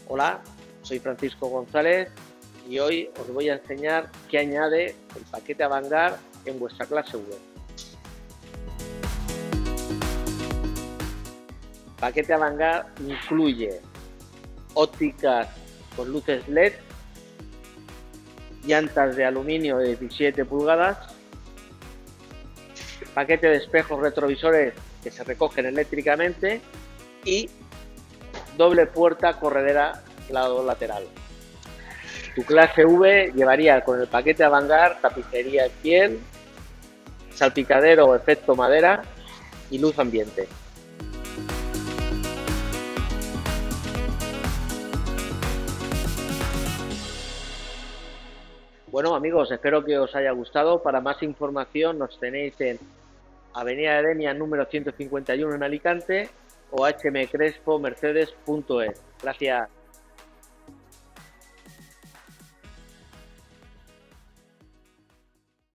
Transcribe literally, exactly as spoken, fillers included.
Hola, soy Francisco González y hoy os voy a enseñar qué añade el paquete Avantgarde en vuestra clase V. El paquete Avantgarde incluye ópticas con luces L E D, llantas de aluminio de diecisiete pulgadas, paquete de espejos retrovisores que se recogen eléctricamente y doble puerta corredera lado lateral. Tu clase V llevaría con el paquete Avantgarde tapicería en piel, salpicadero o efecto madera y luz ambiente. Bueno amigos, espero que os haya gustado. Para más información nos tenéis en Avenida de Denia número ciento cincuenta y uno en Alicante o h m crespo mercedes punto es. Gracias.